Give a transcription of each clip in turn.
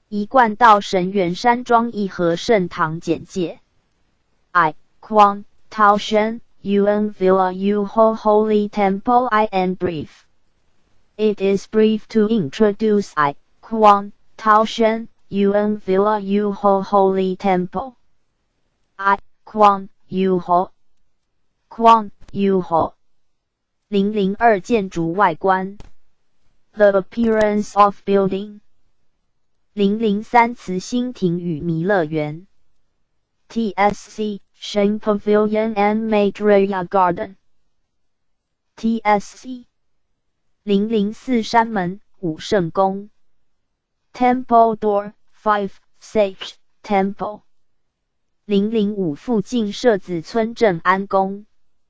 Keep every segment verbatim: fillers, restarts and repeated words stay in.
一贯道神元山庄义和圣堂简介 I, Quang, Tao Shen, Yuan Villa Yu Ho Holy Temple I am brief. It is brief to introduce I, Quang, Tao Shen, Yuan Villa Yu Ho Holy Temple. I, Quang, Yu Ho. Quang, Yu Ho. 零零二建筑外观 The appearance of building. 零零三慈心亭与弥勒园 T S C, Shen Pavilion and Maitreya Garden. T S C. 零零四山门武圣宫 Temple Door, five, Sage, Temple. 零零五附近社子村正安宫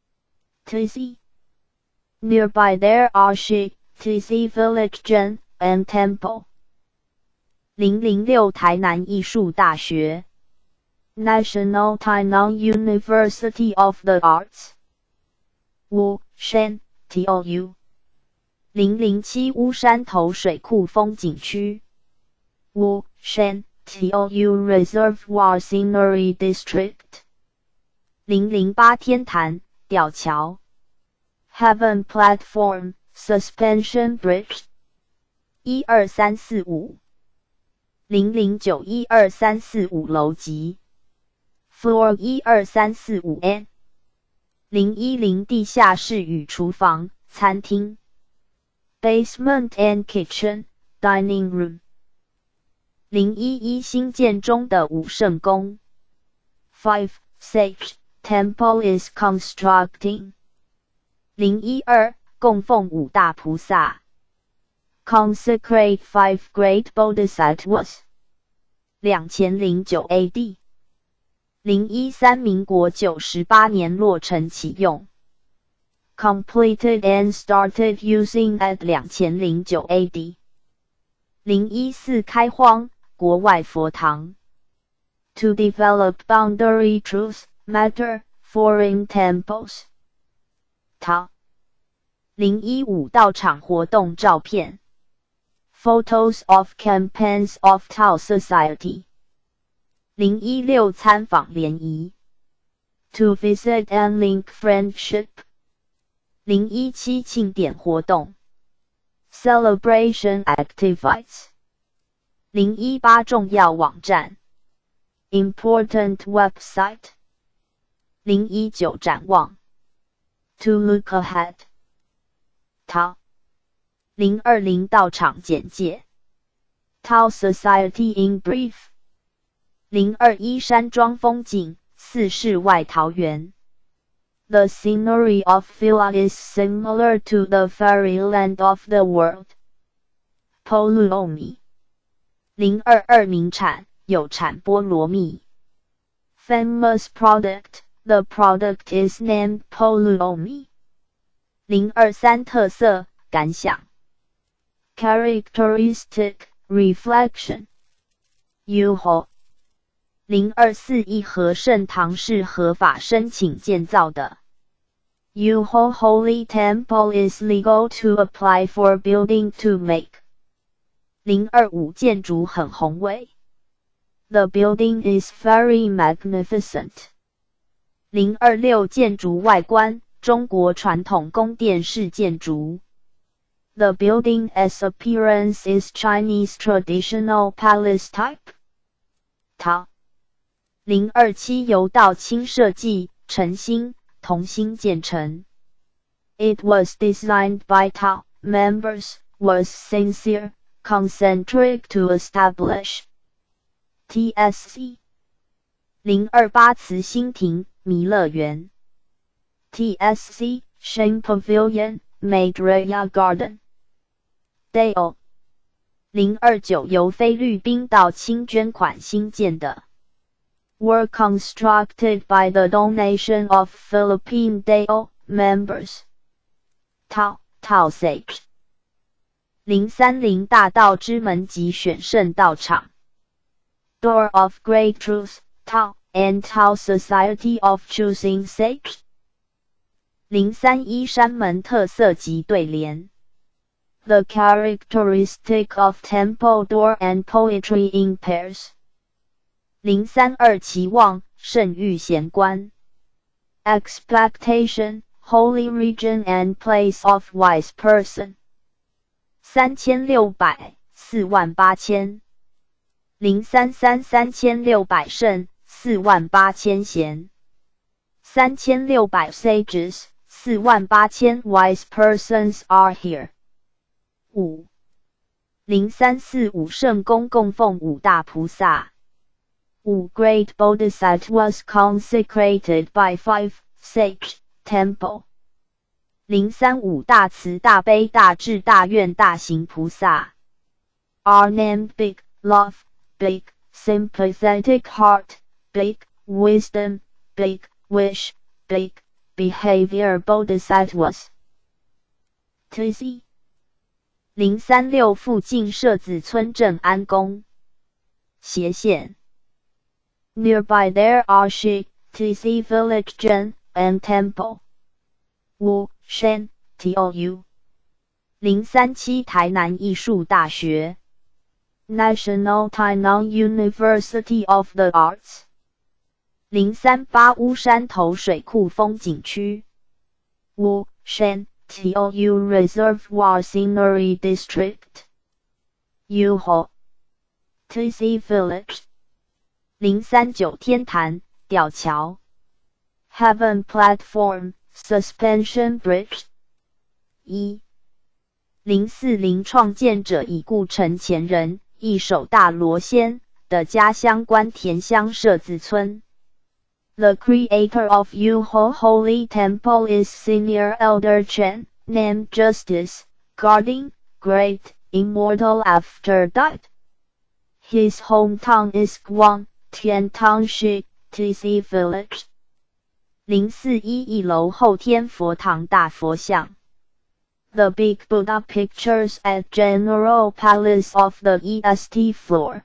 T C. Nearby there are Shi, T C Village Zhen, and Temple. 零零六台南艺术大学 National Tainan University of the Arts. Wu, Shen, T O U. 零零七乌山头水库风景区 Wu, Shen, T O U Reservoir Scenery District. 零零八天坛吊桥 Heaven Platform, Suspension Bridge. 一二三四五零零九一二三四五楼级 Floor 一二三四五 N. 零一零地下室与厨房餐厅 Basement and Kitchen, Dining Room. 零一一新建中的武圣宫 five, Sage, Temple is constructing. 零一二供奉五大菩萨 Consecrate five great bodhisattvas. 两千零九 A D. 零一三民国九十八年落成启用 Completed and started using at 两千零九 A D. 零一四开荒国外佛堂 To develop boundary truth, matter, foreign temples. 陶零一五道场活动照片 Photos of campaigns of Tao Society. 零一六参访联谊 To visit and link friendship. 零一七庆典活动 Celebration activities. 零一八重要网站 Important website. 零一九展望 To look ahead. 陶零二零道场简介 Tao Society in brief. 零二一山庄风景四世外桃源 The scenery of Villa is similar to the fairyland of the world. Poluomi. 零二二名产有产菠萝蜜 Famous product, the product is named Poluomi. 零二三特色感想 Characteristic, reflection. Yuho. 零二四义和圣堂是合法申请建造的 Yuho Holy Temple is legal to apply for building to make. 零二五建筑很宏伟 The building is very magnificent. 零二六建筑外观中国传统宫殿式建筑 The building's appearance is Chinese traditional palace type. 陶零二七由道清设计诚心同心建成 It was designed by Tao members, was sincere, concentric to establish. T S C. 零二八慈心亭弥勒园 T S C, Shen Pavilion, Maitreya Garden. Dale. 零二九由菲律宾道清捐款新建的were constructed by the donation of Philippine Dale members. Tao, Tao Sage. 零三零大道之门及选圣道场 Door of Great Truth, Tao, and Tao Society of Choosing Sage. 零三一山门特色及对联 The characteristic of temple door and poetry in pairs. 零三二期望，圣域贤观。Expectation, holy region and place of wise person. 三千六百，四万八千。零三三三千六百圣，四万八千贤。三千六百 sages, 四万八千 wise persons are here. 五。零三四五圣公供奉五大菩萨。五 great bodhisattvas consecrated by five sage temple. 零三五大慈大悲大智大愿大行菩萨。are named big, love, big, sympathetic heart, big, wisdom, big, wish, big, behavior bodhisattvas. T C 零三六附近社子村镇安宫。斜线。Nearby there are Shi, T C village Zhen, and temple. Wu, Shen, T O U. 零三七台南艺术大学。National Tainan University of the Arts. 零三八乌山头水库风景区。Wu, Shen, T O U Reservoir Scenery District. Yuho, T C Village. 零三九天坛吊桥。Heaven Platform, Suspension Bridge. 一。零四零创建者已故陈前人，一手大罗仙的家乡关田乡社子村。The creator of Yuho Holy Temple is Senior Elder Chen, named Justice, Guarding, Great, Immortal after death. His hometown is Guang, Tian Township, T C Village. 零四一一楼后天佛堂大佛像。The Big Buddha pictures at General Palace of the E S T floor.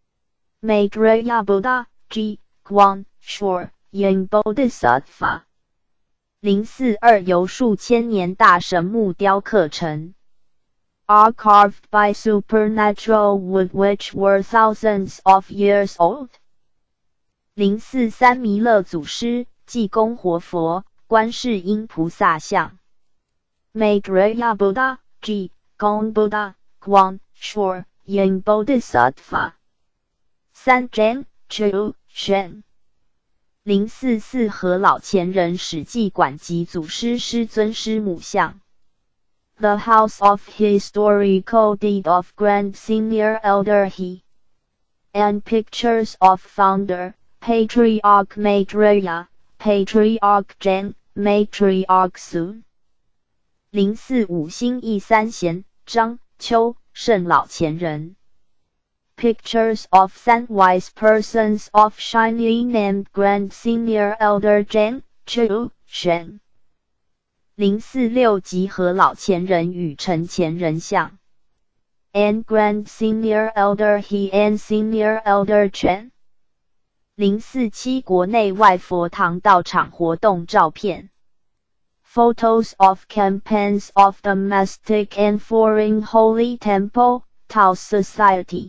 Maitreya Buddha, G, Guang, Shore, Yin Bodhisattva. 零四二由数千年大神木雕刻成。Are carved by supernatural wood which were thousands of years old. 零四三弥勒祖师，济公活佛，观世音菩萨像。Maitreya Buddha, G, Gong Buddha, Guang, Shore, Yin Bodhisattva. 三 Zheng, Chu, Shen. 零四四和老前人史记馆及祖师师尊师母像。The House of Historical Deed of Grand Senior Elder He. And pictures of Founder, Patriarch Maitreya, Patriarch Zheng, Matriarch Sun. 零四五星义三贤，张、秋、圣老前人。Pictures of三 wise persons of Shiny named Grand Senior Elder Zheng, Chu, Shen. 零四六集合老前人与陈前人像。And Grand Senior Elder He and Senior Elder Chen. 零四七国内外佛堂道场活动照片。Photos of campaigns of domestic and foreign holy temple, Tao Society.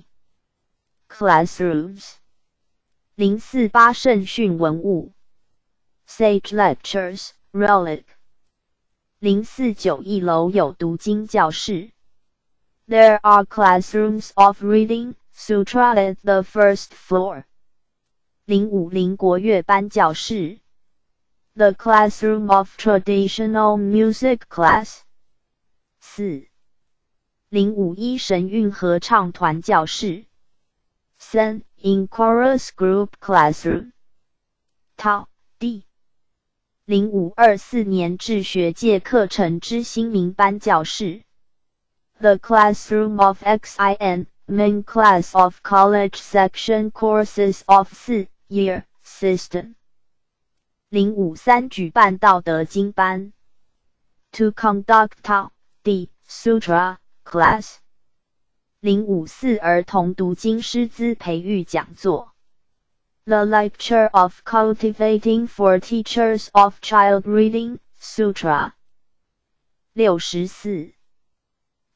Classrooms. 零四八圣训文物。Sage lectures, relic. 零四九一楼有读经教室。There are classrooms of reading, sutra at the first floor. 零五零国乐班教室。The classroom of traditional music class. 四。零五一神韵合唱团教室。三 In chorus group classroom. Tao, D. 零五二四年制学界课程之新民班教室。The classroom of X I N, main class of college section courses of 四 year system. 零五三举办道德经班。To conduct Tao, D, Sutra, class. 零五四儿童读经师资培育讲座。The lecture of cultivating for teachers of child reading, Sutra. 六十四。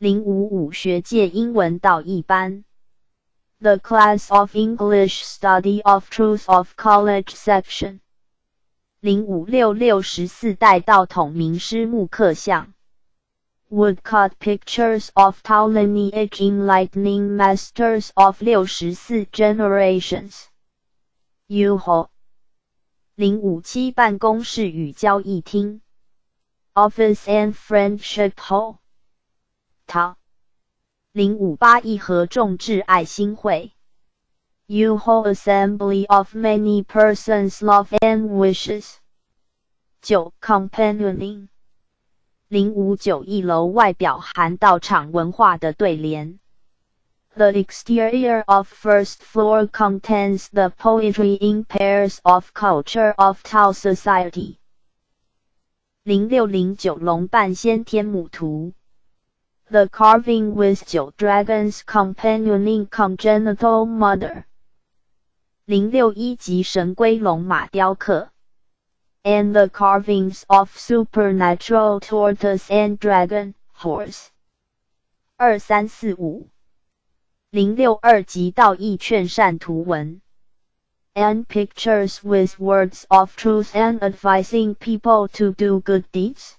零五五学界英文导译班 The Class of English Study of Truth of College Section 零五六六十四代道统名师木刻像 Woodcut Pictures of Tao Lineage Enlightening Masters of 六十四 Generations U H O 零五七办公室与交易厅 Office and Friendship Hall 陶零五八义和众志爱心会 U H O Assembly of Many Persons Love and Wishes 九 Companioning 零五九一楼外表含道场文化的对联 The exterior of first floor contains the poetry in pairs of culture of Tao society 零六零九龙伴先天母图 The carving with 九 dragons companioning congenital mother 零六一级神龟龙马雕刻 and the carvings of supernatural tortoise and dragon horse 二三四五零六二级道义劝善图文 and pictures with words of truth and advising people to do good deeds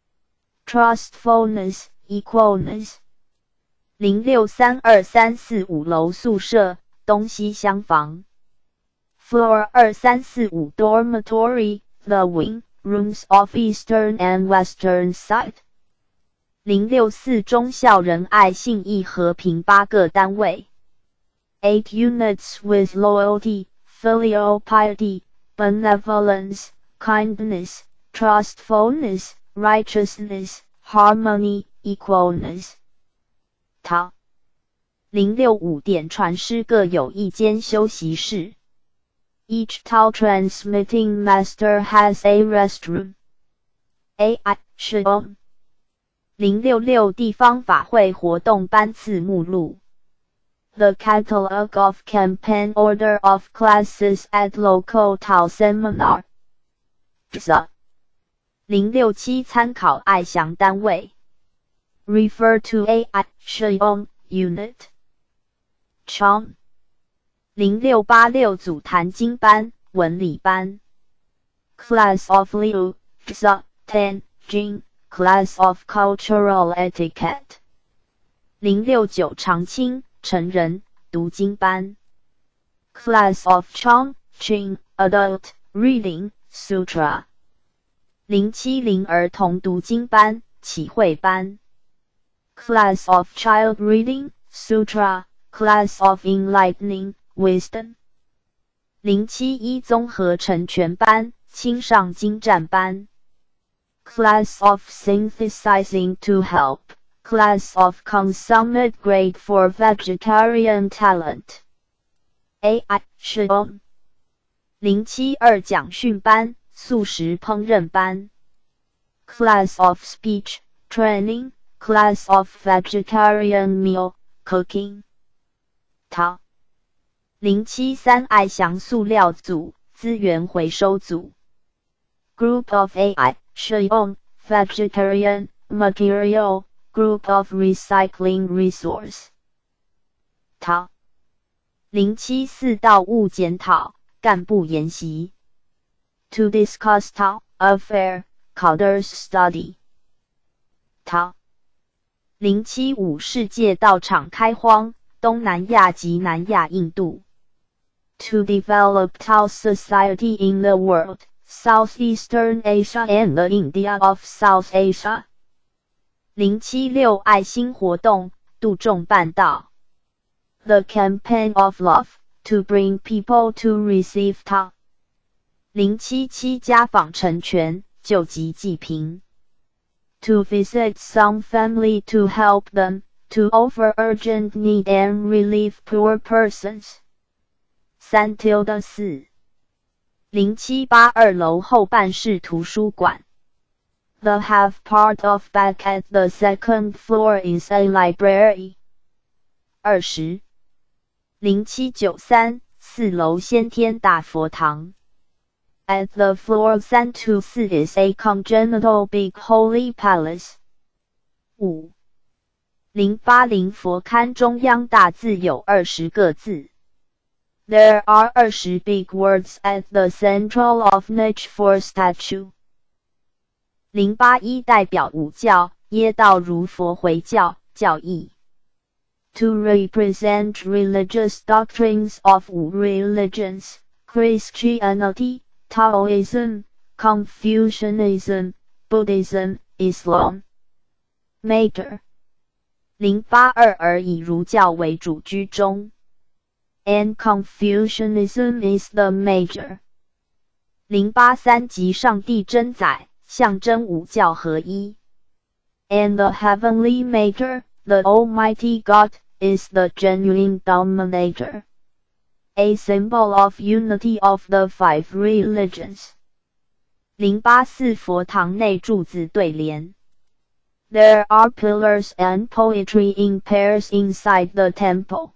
trustfulness equalness 零六三二三四五楼宿舍东西厢房 Floor 二三四五 Dormitory The wing rooms of eastern and western side 零六四忠孝仁爱信义和平八个单位 Eight units with loyalty, filial piety, benevolence, kindness, trustfulness, righteousness, harmony, equalness 陶零六五点传师各有一间休息室Each Tao transmitting master has a restroom. A I Shidong 零六六地方法会活动班次目录 The Catalogue of Campaign Order of Classes at Local Tao Seminar. 零六七参考爱详单位 Refer to A I Shidong Unit. Chong零六八六组坛经班文理班 Class of Liu Zha Tan Jing Class of Cultural Etiquette 零六九长青成人读经班 Class of Chong Qing Adult Reading Sutra 零七零儿童读经班启慧班 Class of Child Reading Sutra Class of Enlightening Wisdom 零七一综合成全班青上精湛班 Class of Synthesizing to Help Class of Consummate Grade for Vegetarian Talent A I 是 on 零七二讲训班素食烹饪班 Class of Speech Training Class of Vegetarian Meal Cooking 陶零七三爱详塑料组资源回收组 Group of A I 是 on Vegetarian Material Group of Recycling Resource 陶零七四道务检讨干部研习 To discuss Tao Affair Cadres Study 陶零七五世界道场开荒东南亚及南亚印度To develop Tao society in the world, Southeastern Asia and the India of South Asia. 零七六爱心活动，度众办道。The campaign of love, to bring people to receive Tao. 零七七家访成全，救急济贫。To visit some family to help them, to offer urgent need and relieve poor persons. 三 tilde 四零七八二楼后办事图书馆 The half part of back at the second floor is a library. 二十零七九三四楼先天大佛堂 At the floor 三 to 四 is a congenital big holy palace. 五零八零佛龛中央大字有二十个字。There are 二十 big words at the central of each for statue. 零八一代表五教，耶道如佛回教，教义。To represent religious doctrines of 五 religions, Christianity, Taoism, Confucianism, Buddhism, Islam. Major. 零八二而以儒教为主居中。And Confucianism is the major. 零八三即上帝真载，象征五教合一。And the heavenly major, the Almighty God, is the genuine dominator. A symbol of unity of the five religions. 零八四佛堂内柱子对联。There are pillars and poetry in pairs inside the temple.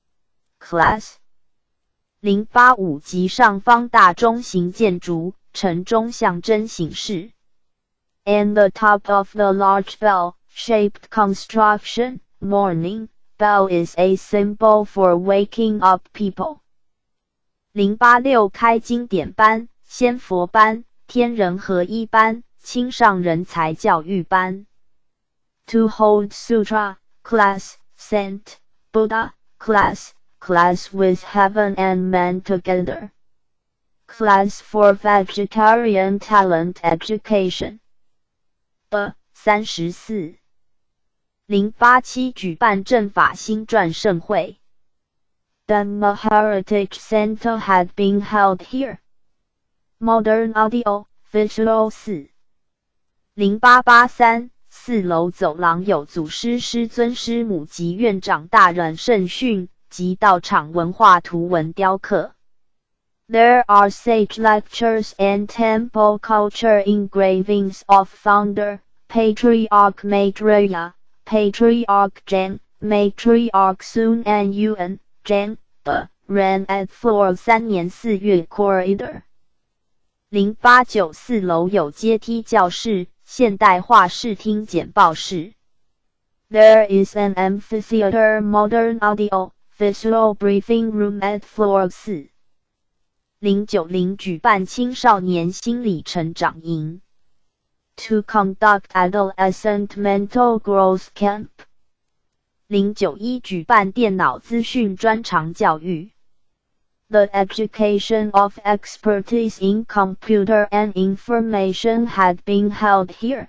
Class. 零八五即上方大中型建筑，城中象征形式。And the top of the large bell-shaped construction, morning, bell is a symbol for waking up people. 零八六开经典班、仙佛班、天人合一班、青上人才教育班。To hold sutra, class, saint, Buddha, class, class with heaven and man together. Class for vegetarian talent education. 的三十四。零八七举办正法兴传盛会。Dhamma Heritage Center had been held here. Modern Audio, Visual 四。零八八三四楼走廊有祖师师尊师母及院长大人圣训及道场文化图文雕刻。There are sage lectures and temple culture engravings of founder, Patriarch Maitreya, Patriarch Jen, Matriarch Sun and Yuan, Jen, 的 Ran at Floor 三年四月 Corridor。零八九四楼有阶梯教室，现代化视听简报室。There is an amphitheater modern audio, visual briefing room at Floor 四。零九零举办青少年心理成长营。To conduct adolescent mental growth camp. 零九一举办电脑资讯专长教育。The education of expertise in computer and information had been held here.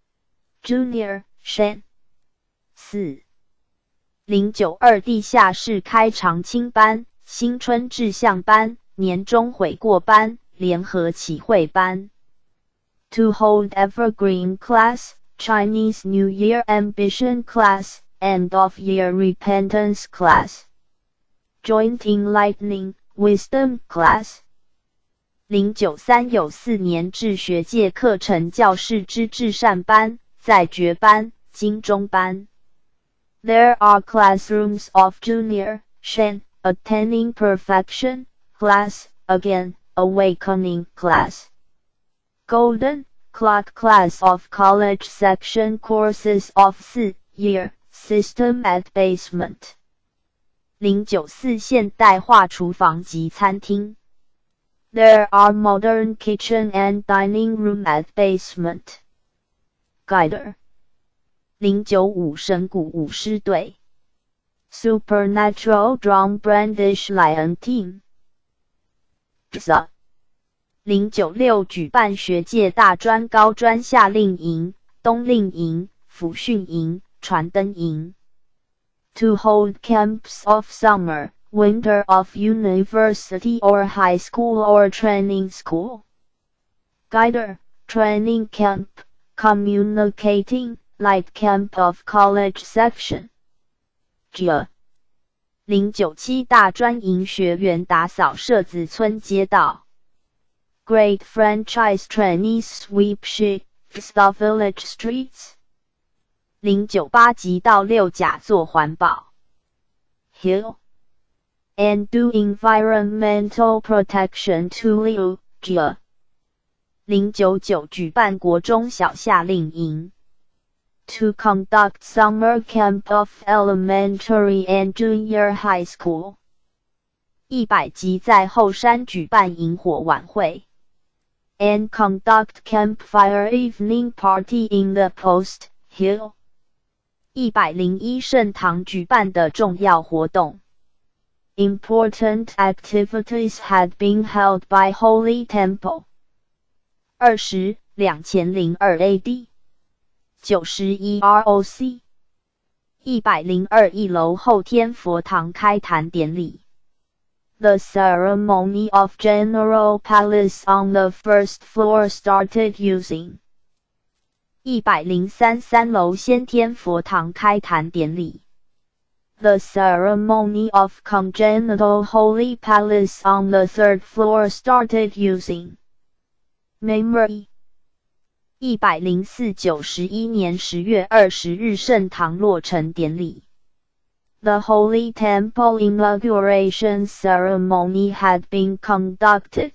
Junior, Shen. 四。零九二地下室开长青班、新春志向班、年终悔过班、联合启会班。To hold evergreen class, Chinese New Year ambition class, end of year repentance class. Joint enlightening, wisdom class. 零九三有四年制学界课程教室之至善班、在觉班、金钟班。There are classrooms of junior, Shen, attaining perfection, class, again, awakening class. Golden, clock class of college section courses of four-year, system at basement. 零九四现代化厨房及餐厅。There are modern kitchen and dining room at basement. Guider. 零九五神鼓舞狮队。Supernatural Drum Brandish Lion Team. 零九六举办学界大专高专夏令营、冬令营、辅训营、传灯营。To hold camps of summer, winter of university or high school or training school. Guider, training camp, communicating, light camp of college section. G. 零九七大专营学员打扫社子村街道。Great franchise trainees sweep shifts the village streets. 零九八级到六甲做环保。Hill. And do environmental protection to Liu, Jia. 零九九举办国中小夏令营。 To conduct summer camp of elementary and junior high school. 一百级在后山举办萤火晚会。And conduct campfire evening party in the post hill. 一百零一圣堂举办的重要活动。Important activities had been held by Holy Temple. 二十，两千零二 A D。九十一 R O C。一百零二一楼后天佛堂开坛典礼。The ceremony of General Palace on the first floor started using. 一百零三三楼先天佛堂开坛典礼。The ceremony of Congenital Holy Palace on the third floor started using. Memory. 一百零四九十一年十月二十日圣堂落成典礼。The Holy Temple inauguration ceremony had been conducted.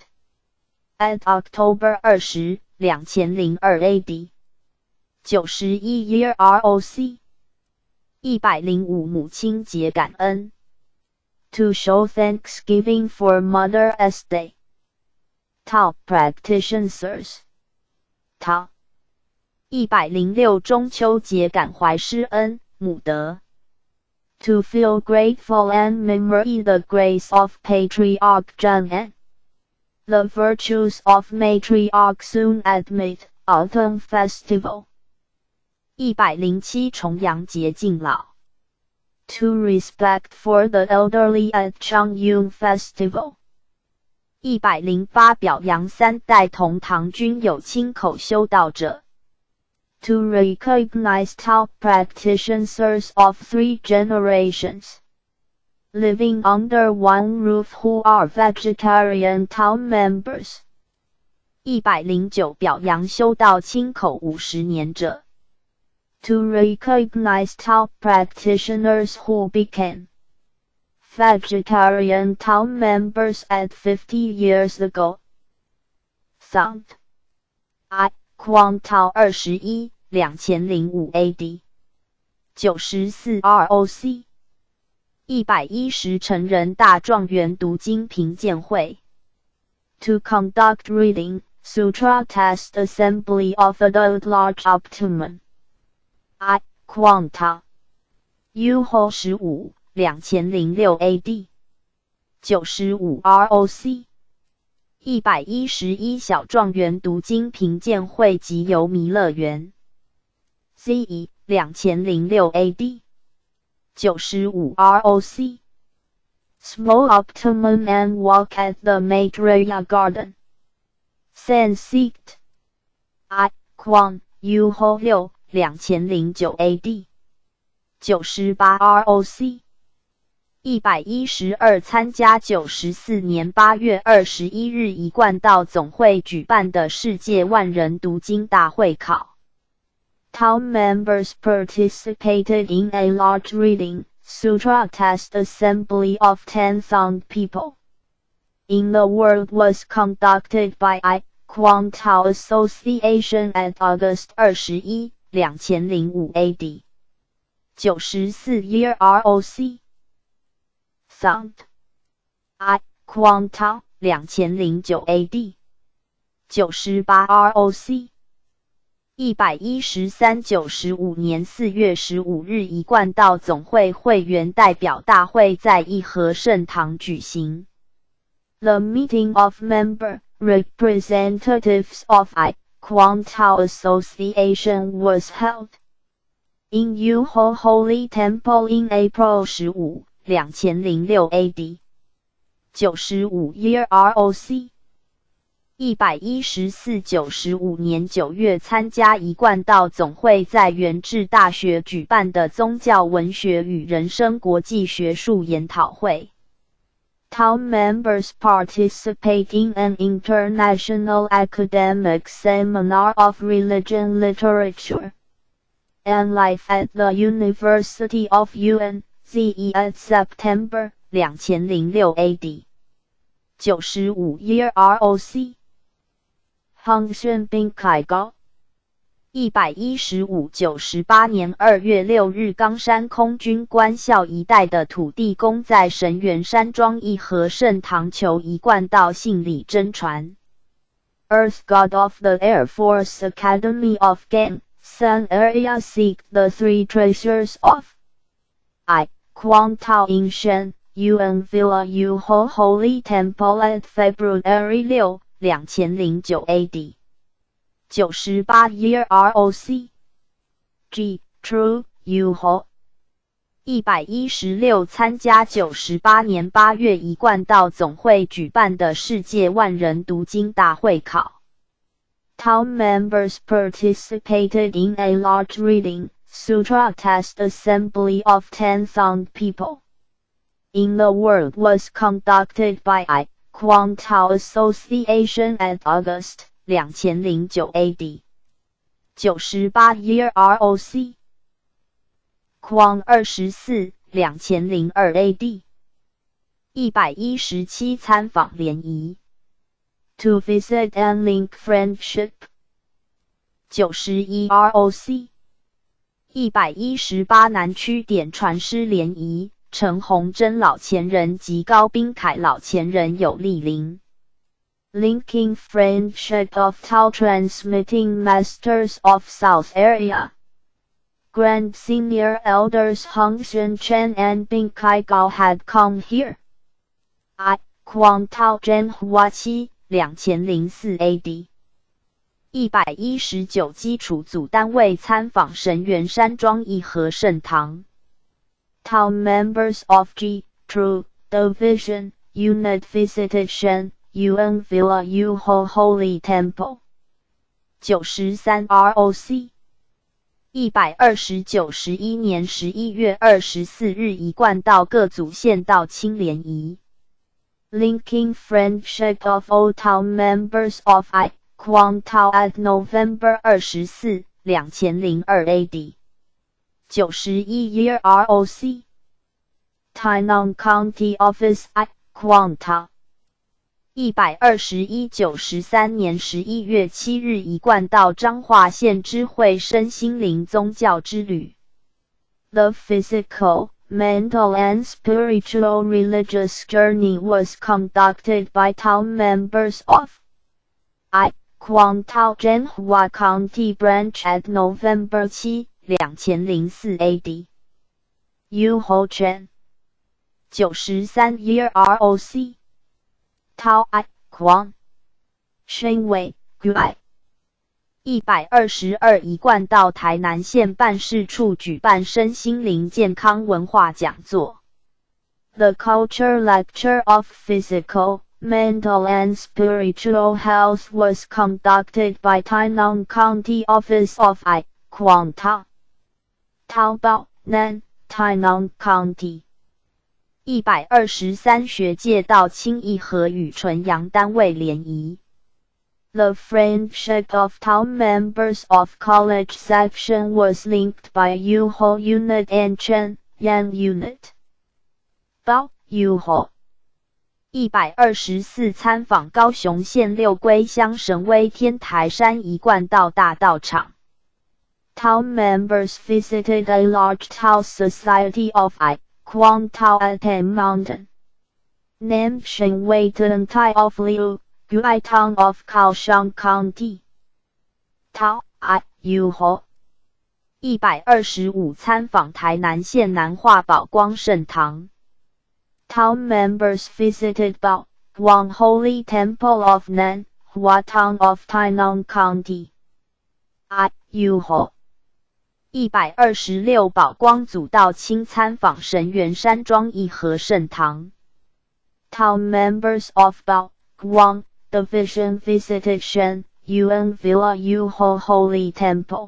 At October 二十，两千零二 A D. 九十一 Year R O C. 一百零五母亲节感恩。To show thanksgiving for Mother's Day. Tao practitioners. Tao. 一百零六中秋节感怀师恩，母德。To feel grateful and memory the grace of Patriarch John and the virtues of Matriarch Sun at Mid-Autumn Festival. 一百零七重阳节敬老。To respect for the elderly at Changyun Festival. 一百零八表扬三代同堂均有亲口修道者。To recognize Tao practitioners of three generations living under one roof who are vegetarian Tao members. 一百零九表扬修道亲口五十年者。To recognize Tao practitioners who became vegetarian Tao members at fifty years ago. Sound. I. Quang Tao 二十一，两千零五 A D. 九十四 R O C. 一百一十成人大状元读经评鉴会。To conduct reading, Sutra Test Assembly of Adult Large Optimum. I. Quang Tao. U Ho 十五，两千零六 A D. 九十五 R O C. 一百一十一小状元读经评鉴会及游弥乐园。C E 两千零六 A D. 九十五 R O C. Small Optimum and Walk at the Maitreya Garden. Sanskrit. I. Quang U Ho 六，两千零九 A D. 九十八 R O C. 一百一十二参加九十四年八月二十一日一贯道总会举办的世界万人读经大会考。Tao members participated in a large reading, Sutra Test Assembly of ten thousand people. In the world was conducted by I. Quang Tao Association at August 二十一，两千零五 A D. 九十四 Year R O C. Sound. I. Quang Tao 两千零九 A D. 九十八 R O C. 一百一十三九十五年四月十五日一贯道总会会员代表大会在义和圣堂举行。The meeting of member representatives of I. Quang Tao Association was held in Yuho Holy Temple in April 十五。两千零六 A D. 九十五 Year R O C. 一百一十四九十五年九月参加一贯道总会在元智大学举办的宗教文学与人生国际学术研讨会。Tao members participate in an international academic seminar of religion literature and life at the University of U N Z E at September 两千零六 A D. 九十五 Year R O C. 航宣并开高。 一百一十五九十八年二月六日，冈山空军官校一带的土地公在神原山庄一和圣堂求一贯道信里真传。Earth God of the Air Force Academy of Game, Sun Area seek the three treasures of I. Quang Tao In Shen, Yuan Villa Yu Ho Holy Temple at February 六, 二千零九 A D. 九十八 Year R O C. G. True, Yu Ho. 一百一十六参加九十八年八月一贯道总会举办的世界万人读经大会考。Tao members participated in a large reading Sutra test assembly of ten thousand people in the world was conducted by I. Quang Tao Association at August 二千零九 A D. 九十八 Year R O C. Quang 二十四 二千零二 A D. 一百一十七参访联谊 To visit and link friendship. 九十一 R O C. 一百一十八南区点传师联谊，陈洪珍老前人及高宾凯老前人有莅临。Linking friendship of Tao transmitting masters of South Area. Grand senior elders Hung Shen Chen and Bing Kai Gao had come here. I. Quang Tao Zhen Hua Qi, 二千零四 A D. 一百一十九基础组单位参访神原山庄一和圣堂。Tao members of G. True Division Unit visited Shen, Yuan Villa Yu Ho Holy Temple. 九十三 R O C. 一百二十九十一年十一月二十四日一贯道各组县道清联谊。Linking friendship of all Tao members of I. Quang Tao at November 二十四, 二千零二 A D. 九十一 Year R O C. Tainan County Office I. Quang Tao. 一百二十一九十三年十一月七日一贯道彰化县知会身心灵宗教之旅。The physical, mental and spiritual religious journey was conducted by Tao members of I. Quang Tao Zhenhua County Branch at November 七, 二千零四 A D. Yu Ho Chen. 九十三 Year R O C. Tao I. Quang. Shen Wei, Gui. 一百二十二一贯道台南县办事处举办身心灵健康文化讲座。The Culture Lecture of Physical, Mental and Spiritual Health was conducted by Tainan County Office of I. Quang Tao. Taobao, Nan, Tainan County. 一百二十三学界道清义和与纯阳单位联谊。The friendship of Tao members of college section was linked by Yu Ho Unit and Chen, Yang Unit. Bao, Yu Ho. 一百二十四参访高雄县六龟乡神威天台山一贯道大道场。Tao members visited a large Tao society of I. Quang Tao at a mountain named Shenwei Tai of Liu, Guitang of Kaohsiung County. Tao I. Yu Ho. 一百二十五参访台南县南化宝光圣堂。Tao members visited Bao, Guang Holy Temple of Nan, Huatang of Tainan County. I. Yu Ho. 一百二十六宝光祖道清参访神原山庄一和圣堂。Tao members of Bao, Guang Division visited Shen, Yuan Villa Yu Ho Holy Temple.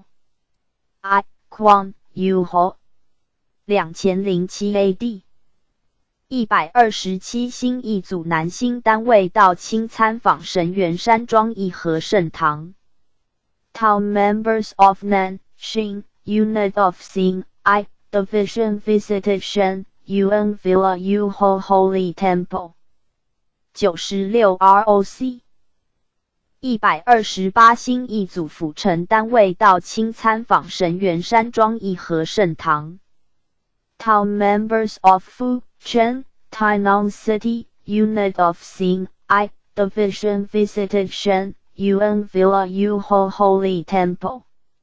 I. Quang, Yu Ho. 二千零七 A D. 一百二十七新一组南新单位到清参访神原山庄一和圣堂。Tao members of Nan, Xin, Unit of Xin, I. Division visited Shen, Yuan Villa Yu Ho Holy Temple. 九十六 R O C. 一百二十八新一组府城单位到清参访神元山庄义和圣堂。Town members of Fu Chen, Tainan City, Unit of Xin I Division visited Shen Yuan Villa Yuho Holy Temple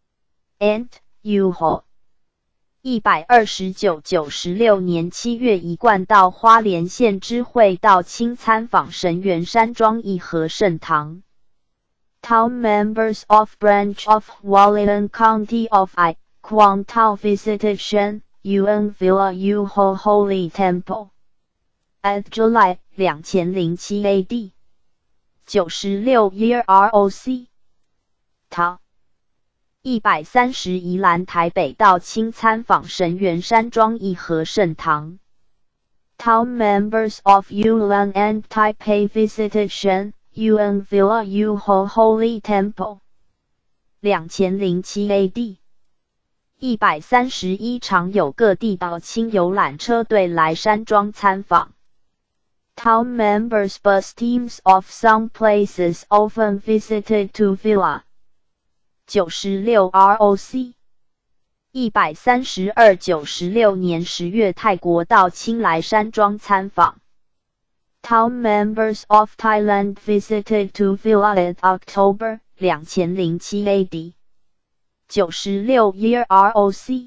and Yuho。一百二十九九十六年七月一贯到花莲县知会道清参访神元山庄义和圣堂。Town members of branch of Hualien County of I Quang Tao visited Shen Yuan Villa Yuho Holy Temple at July 二千零七 A D 九十六 Year R O C Tao。一百三十宜兰台北道清参访神元山庄义和圣堂。Town members of Yulan and Taipei visited Shen Yuan Villa Yuho Holy Temple 二千零七 A D 一百三十一常有各地道清游览车队来山庄参访。Town members bus teams of some places often visited to Villa九十六 R O C 一百三十二九十六年十月泰国到清莱山庄参访。Town members of Thailand visited to Villa at October 二千零七 A D 九十六 Year R O C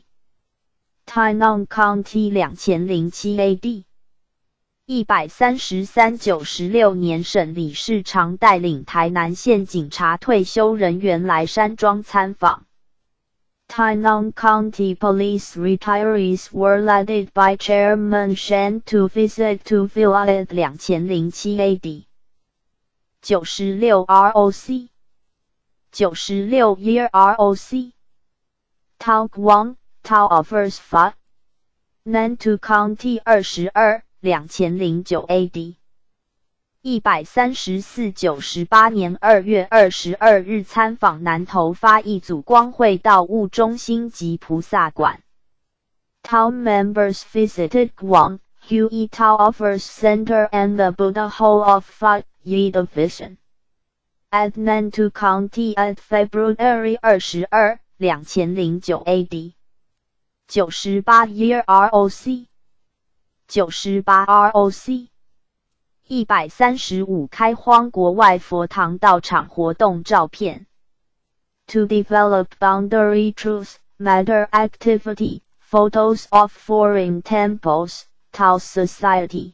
Tainan County 二千零七 A D 一百三十三九十六年沈理事长带领台南县警察退休人员来山庄参访。Tainan County Police retirees were led by Chairman Shen to visit to Villa at 二千零七 A D 九十六 R O C 九十六 Year R O C Tao Guang Tao offers Fa Nantou County 二十二二千零九 A D 一百三十四九十八年二月二十二日参访南投发一组光会道务中心及菩萨馆。Town members visited Guang Hui Tao Offers Center and the Buddha Hall of Fa Yi Division at Nantou County at February 二十二 二千零九 A D 九十八 Year R O C九十八 R O C 一百三十五开荒国外佛堂道场活动照片。To develop boundary truth matter activity, photos of foreign temples, Tao Society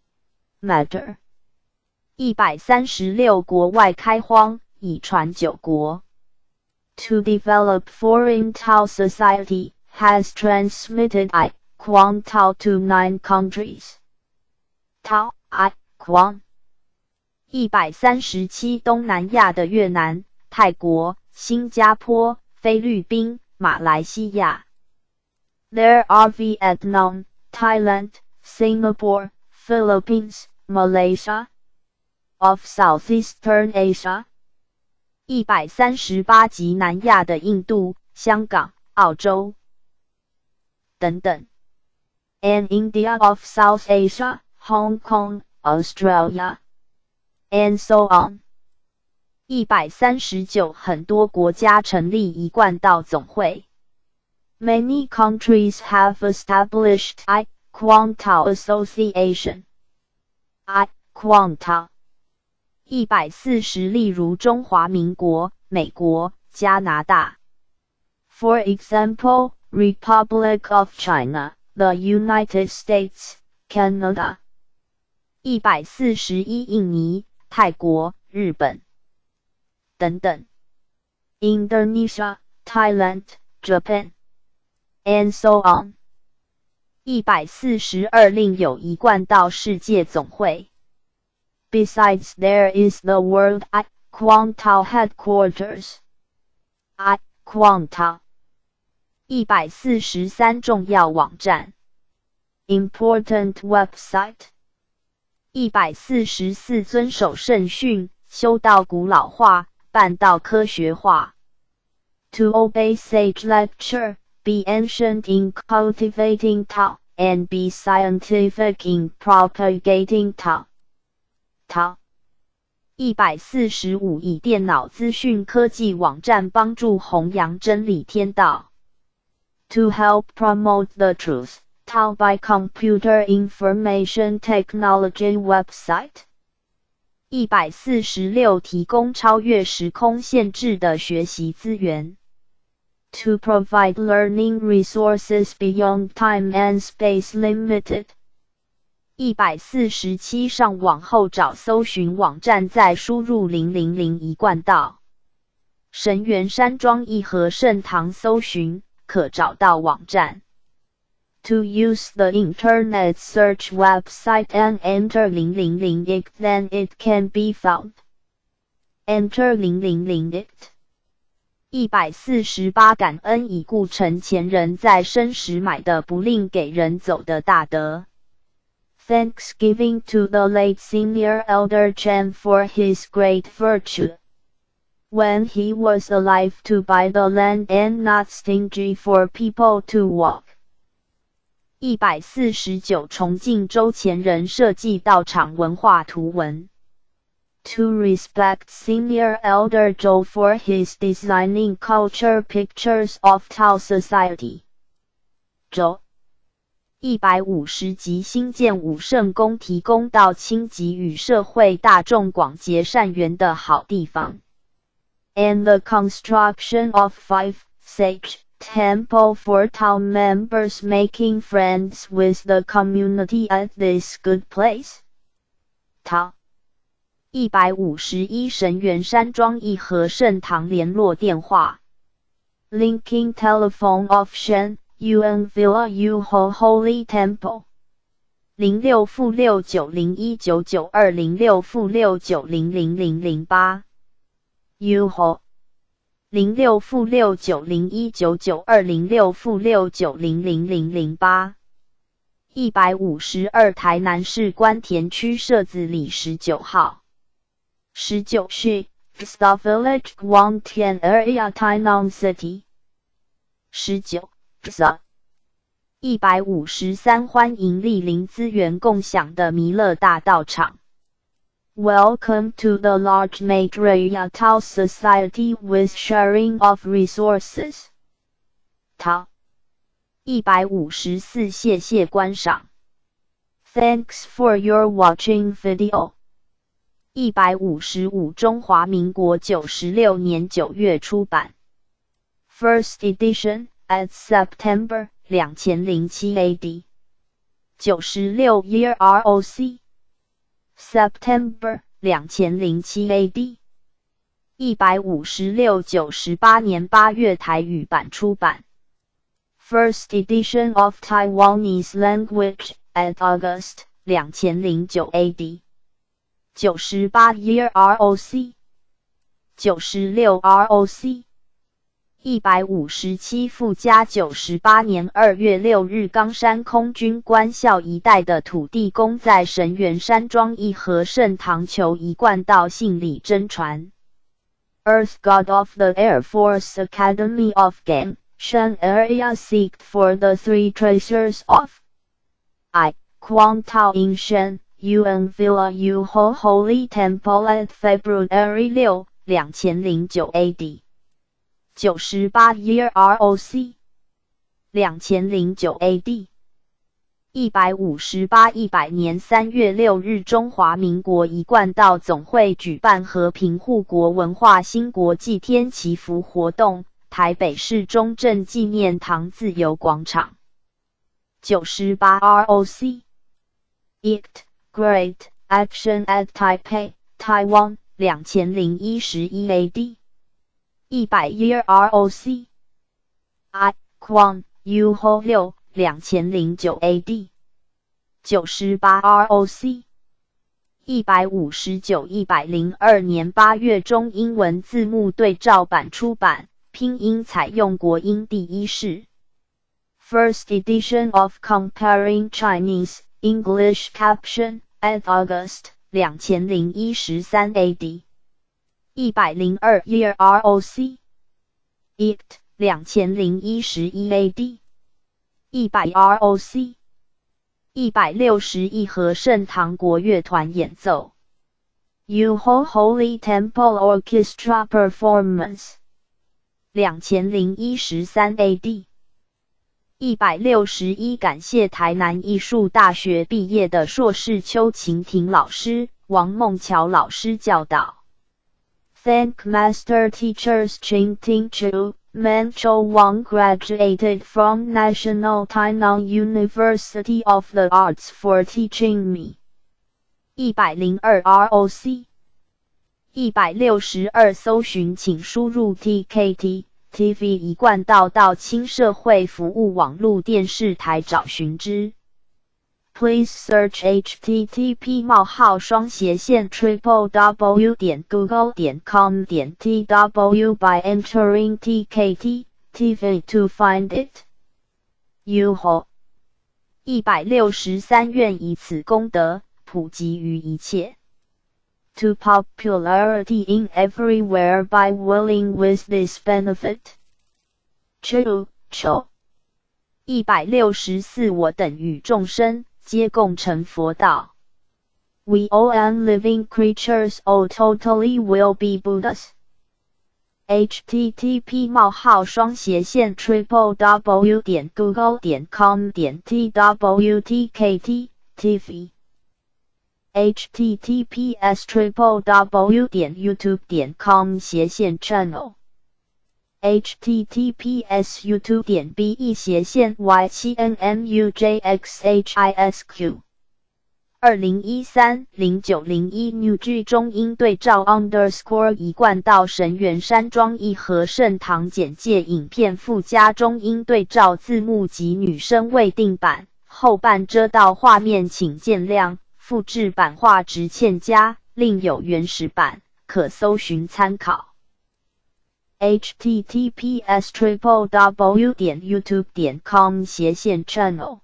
matter 一百三十六国外开荒，已传九国。To develop foreign Tao society has transmitted I Quang Tao to nine countries. Tao I Quang 一百三十七东南亚的越南、泰国、新加坡、菲律宾、马来西亚。There are Vietnam, Thailand, Singapore, Philippines, Malaysia of Southeastern Asia. 一百三十八及南亚的印度、香港、澳洲等等。And India of South Asia, Hong Kong, Australia, and so on. 一百三十九很多国家成立一贯道总会。Many countries have established I Quang Tao Association. I Quang Tao 一百四十例如中华民国、美国、加拿大。For example, Republic of China, the United States, Canada. 一百四十一印尼、泰国、日本等等。Indonesia, Thailand, Japan, and so on. 一百四十二另有一贯道世界总会。Besides, there is the World I Quang Tao Headquarters. I Quang Tao 一百四十三重要网站 Important website 一百四十四遵守圣训，修道古老化，办道科学化 To obey sage lecture, be ancient in cultivating Tao, and be scientific in propagating Tao. Tao 一百四十五以电脑资讯科技网站帮助弘扬真理天道。To help promote the truth, taught by Computer Information Technology website。一百四十六提供超越时空限制的学习资源。To provide learning resources beyond time and space limited。一百四十七上网后找搜寻网站，再输入零零零一贯道。神元山庄义和圣堂搜寻，可找到网站。To use the internet search website and enter零零零 I C, then it can be found. Enter零零零 I C。一百四十八感恩已故陈前人在生时买的不吝给人走的大德。Thanksgiving to the late senior elder Chen for his great virtue. When he was alive to buy the land and not stingy for people to walk. 一百四十九重敬周前人设计道场文化图文。To respect senior elder Zhou for his designing culture pictures of Tao society. 周一百五十级新建武圣宫，提供到清级与社会大众广结善缘的好地方。And the construction of five sage temple for Tao members, making friends with the community at this good place. Tao 一百五十一神元山庄义和圣堂联络电话。Linking telephone of Shen Yuan Villa Yuho Holy Temple 零六负六九零一九九二零六负六九零零零零八 Yuho 零六负六九零一九九二零六负六九零零零零八一百五十二台南市关田区社子里十九号十九是 The Village Guangtian Area Tainan City 十九一百五十三欢迎莅临资源共享的弥勒大道场。Welcome to the large Maitreya Tao Society with sharing of resources. Tao 一百五十四谢谢观赏。Thanks for your watching video. 一百五十五中华民国九十六年九月出版。First edition at September 二千零七 A D 九十六 Year R O C September 二千零七 A D 一百五十六九十八年八月台语版出版 First edition of Taiwanese language at August 二千零九 A D 九十八 Year R O C 九十六 R O C一百五十七附加九十八年二月六日冈山空军官校一带的土地公在神元山庄义和圣堂求一贯道信礼真传 Earth God of the Air Force Academy of Game Shan area seeked for the three treasures of I Quang Tao in Shan Yuan Villa Yuho Holy Temple at February 六 二千零九 A D九十八 Year R O C 二千零九 A D 一百五十八一百年三月六日中华民国一贯道总会举办和平护国文化新国际天祈福活动，台北市中正纪念堂自由广场。九十八 R O C I C T Great Action at Taipei, Taiwan 二千零十一 A D一百 Year R O C I Quang Yuho 六 二千零九 A D 九十八 R O C一百五十九一百零二年八月中英文字幕对照版出版，拼音采用国音第一式。First edition of Comparing Chinese English Caption at August 二千零十三 A D一百零二 Year R O C I C T 二千零十一 A D一百 R O C一百六十义和圣堂国乐团演奏 Yuho Holy Temple Orchestra Performance 两千零一十三 A D 一百六十一感谢台南艺术大学毕业的硕士邱晴婷老师、王梦乔老师教导。Thank Master Teachers Ching Ting Chu, Man Cho Wang graduated from National Tainan University of the Arts for teaching me. 一百零二 R O C 一百六十二搜寻请输入 T K T T V 一贯道到青社会服务网络电视台找寻之。Please search http 冒号双斜线 triple w 点 google 点 com 点 tw by entering tkt tv to find it. Yuho 一百六十三愿以此功德普及于一切。To popularity in everywhere by willing with this benefit. Chu, Cho. 一百六十四我等与众生皆共成佛道。We all unliving creatures all totally will be Buddhas. http 冒号双斜线 triple w 点 google 点 com 点 twtkt tv https triple w 点 youtube 点 com 斜线 channel https youtube 点 be 斜线 y 七 nmujxhisq 二零一三 零九零一 New G 中英对照 underscore 一贯道神元山庄义和圣堂简介影片附加中英对照字幕及女生未定版，后半遮到画面请见谅。复制版画质欠佳，另有原始版，可搜寻参考。https triple w 点 youtube 点 com 斜线 channel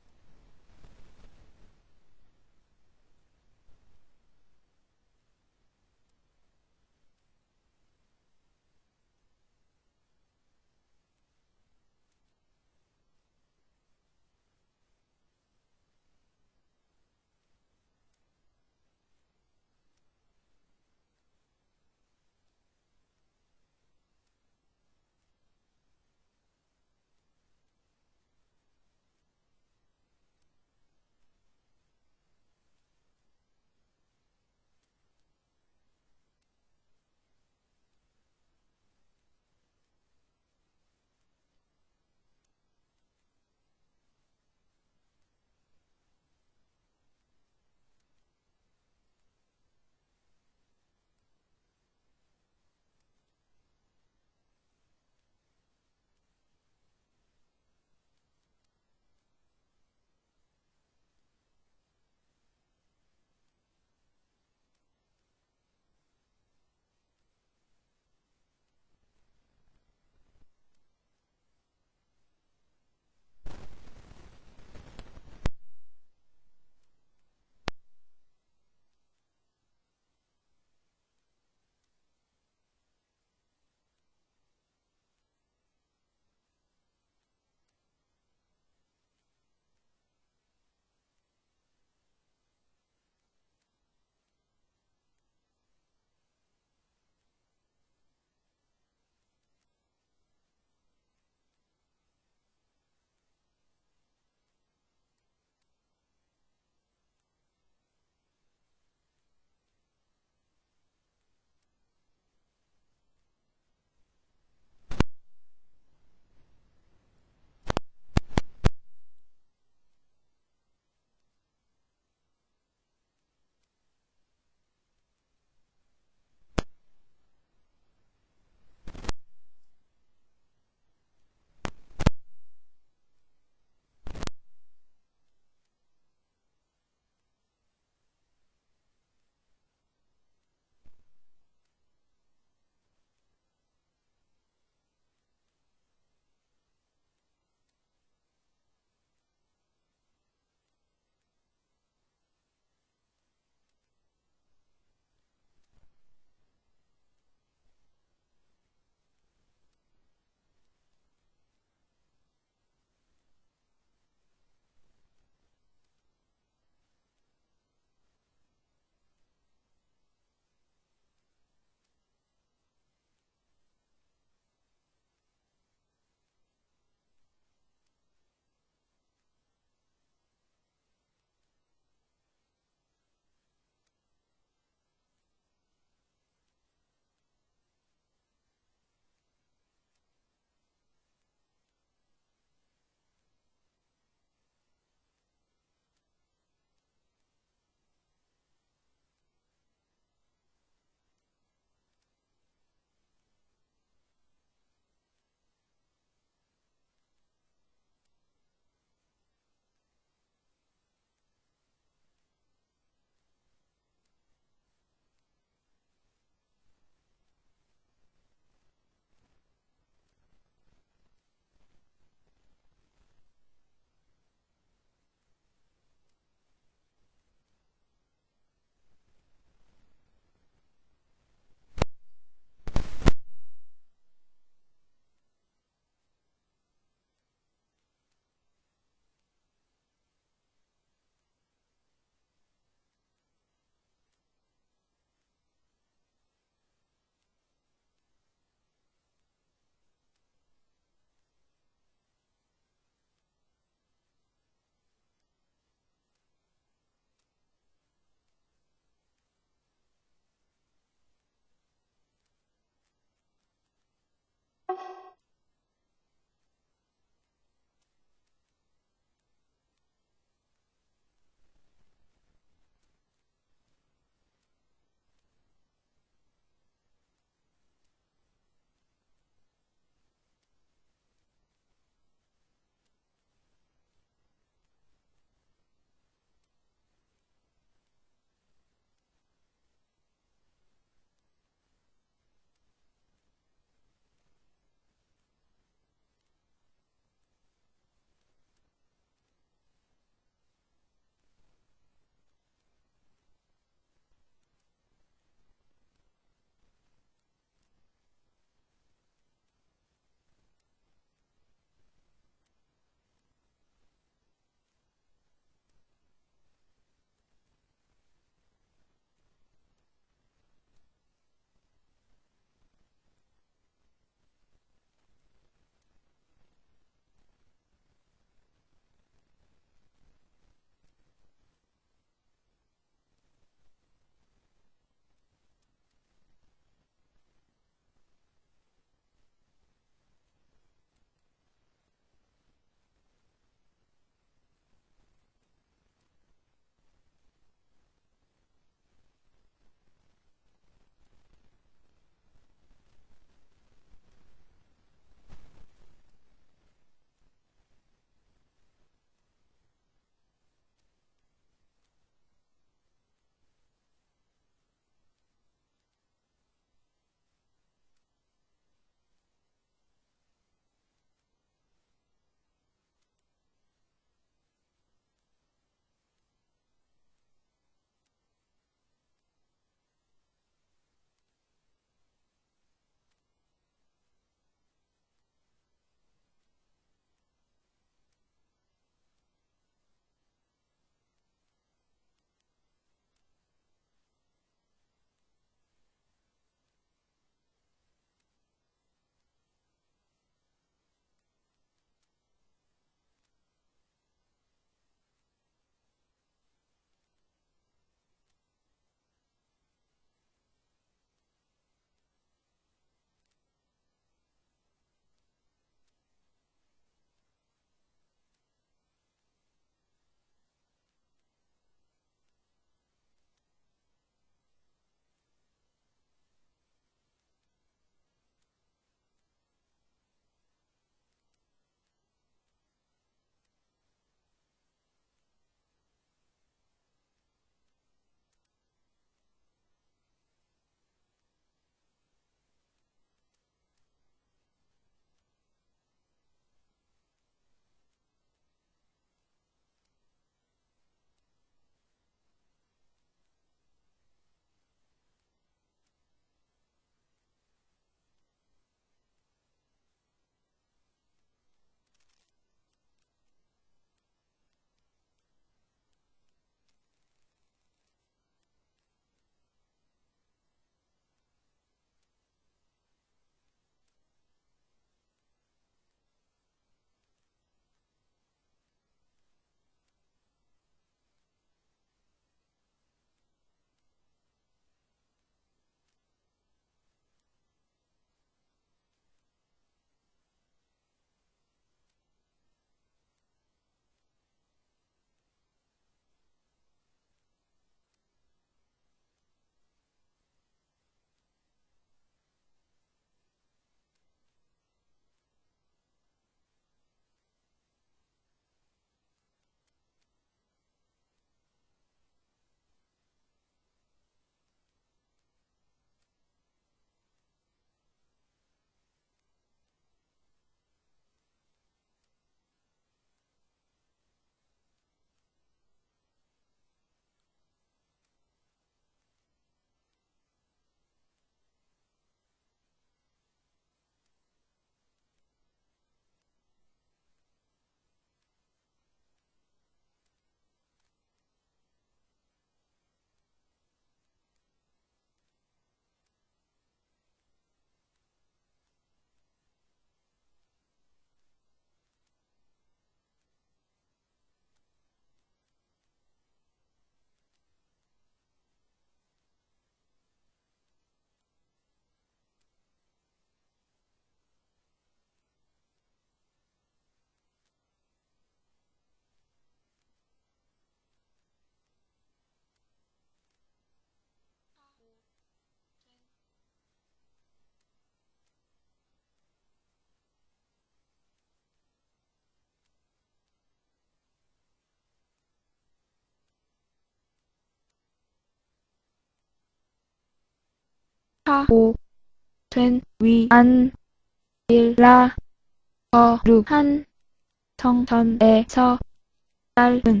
하고 된 위안 일라 거룩한 성전에서 짧은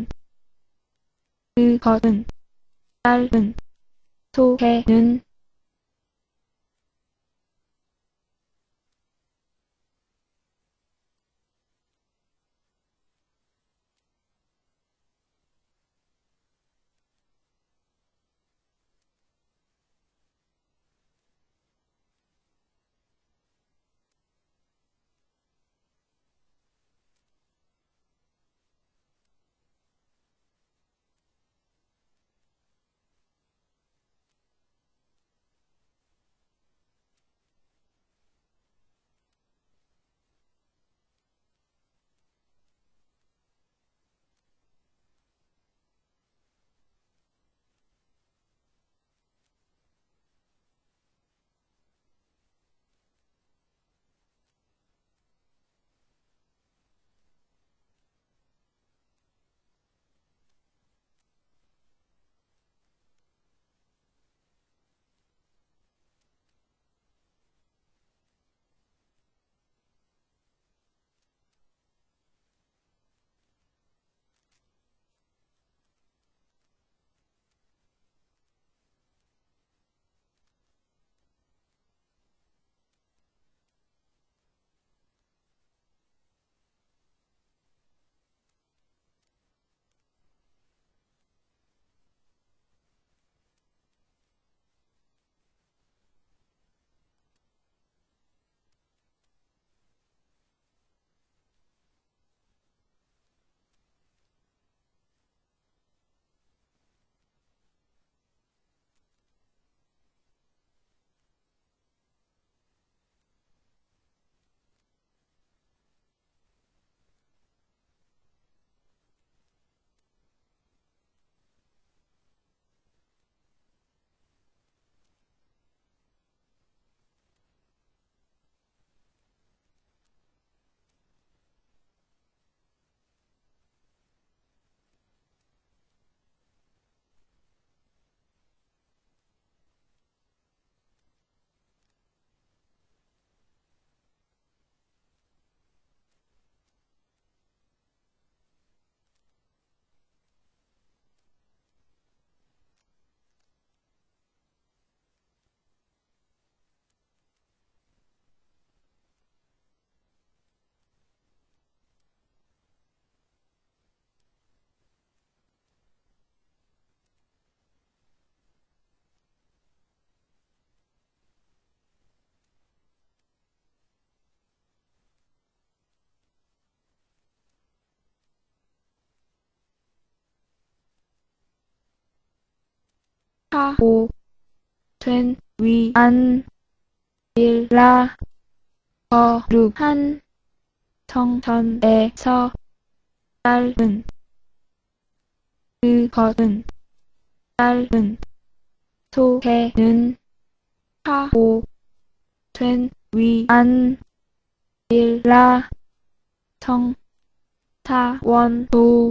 그것은 짧은 소개는 하고 된 위안 일라 거룩한 성전에서 짧은 그것은 짧은 소개는 하고 된 위안 일라 성사원도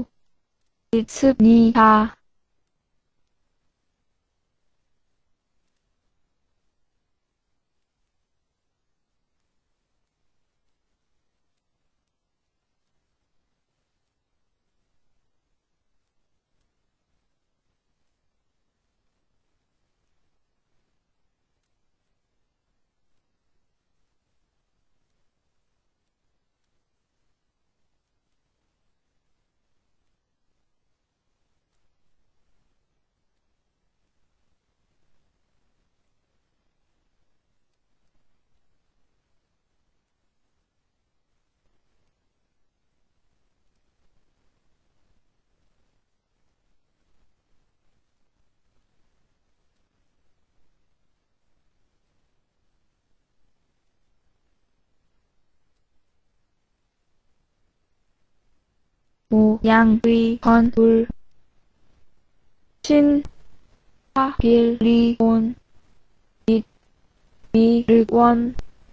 있습니다. 모양의 건물 신하빌리온 및 미륵원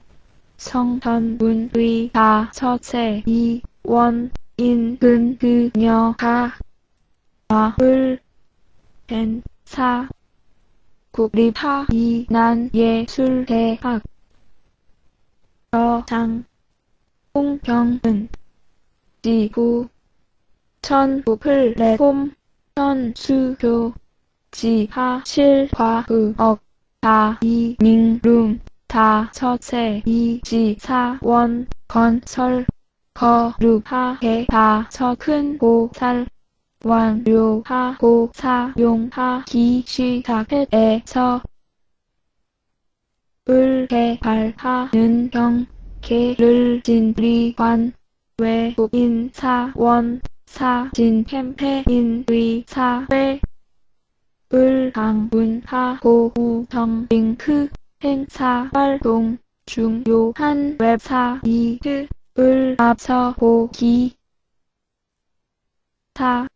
성전문의 다섯세 이원 인근 그녀가 마을 펜사 국립화 이난예술대학 여장 홍경은 지구 천부 플랫폼 현수교 지하실과학업 다이닝룸 다처세 이지사원 건설 거룩하게 다처큰 보살 완료하고 사용하기 시작해서 을 개발하는 경계를 진리관 외국인 사원 사진 캠페인 의사회 을 방문하고 우정 링크 행사 활동 중요한 웹사이트를 앞서 보기 사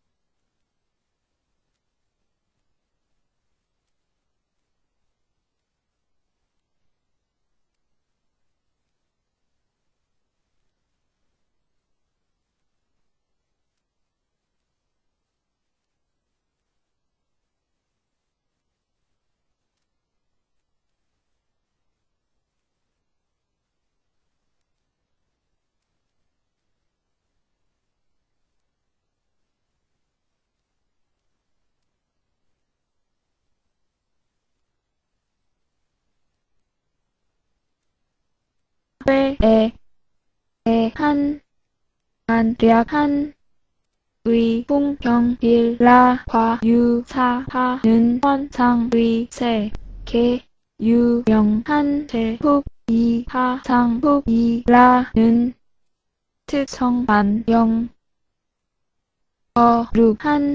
회에 대한 간략한 의풍경일라 과유사하는 환상의 세계 유명한 제국 이하상국이라는 특성반영 거룩한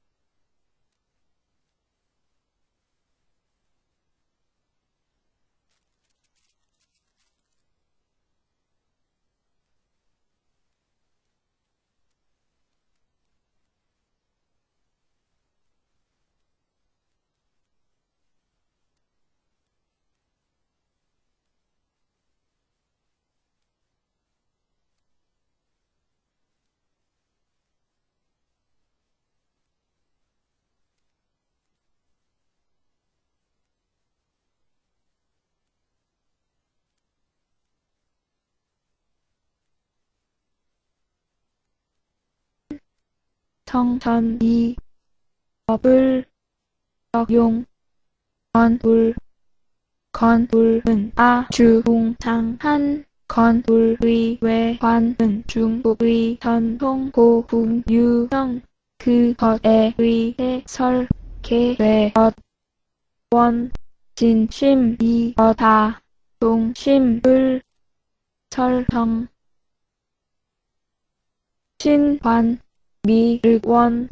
성전이 법을 적용 건물 건물은 아주 웅장한 건물의 외관은 중국의 전통 고풍 유형 그것에 의해 설계되었 원 진심이었다. 동심을 설정 신관 미륵원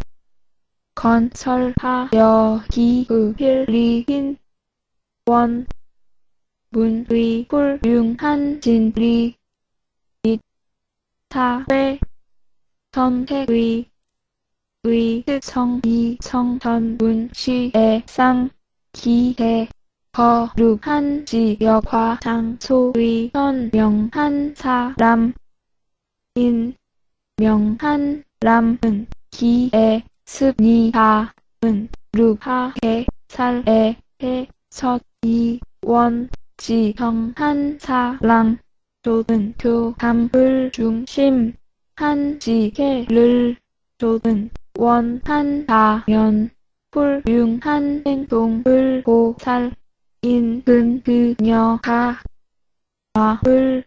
건설하여 기급필리인 원 문의 훌륭한 진리 및 사회 선택의 의 특성이 성전문시의 상 기대 거룩한 지역과 장소의 선명한 사람 인 명한 람은 기에 습니다은 루하게 살에 해서이 원 지정한 사랑 조든 교감을 중심한 지혜를 조든 원한다면 훌륭한 행동을 보살 인근 그녀가 마을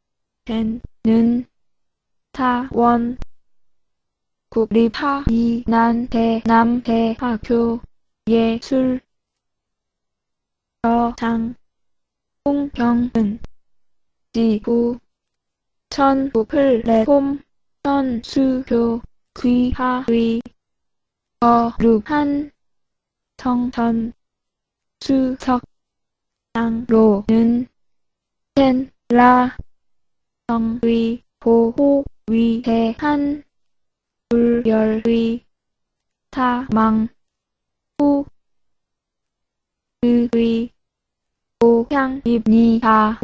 는 사원 국립화 이난대남대학교 예술 여장 홍경은 지구 천부 플랫폼 현수교 귀하의 거룩한 성전 수석장로는 텐라 성의 보호 위대한 불멸의 사망 후 그의 고향입니다.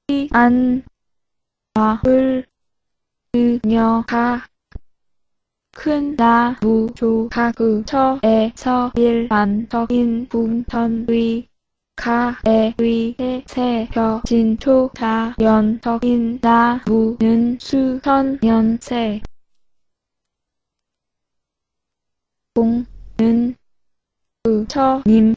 안 마을 그녀가 큰 나무 조각 근처에서 일반적인 풍선의 가에 의해 새겨진 초자연적인 나무는 수천 년새 공은 부처님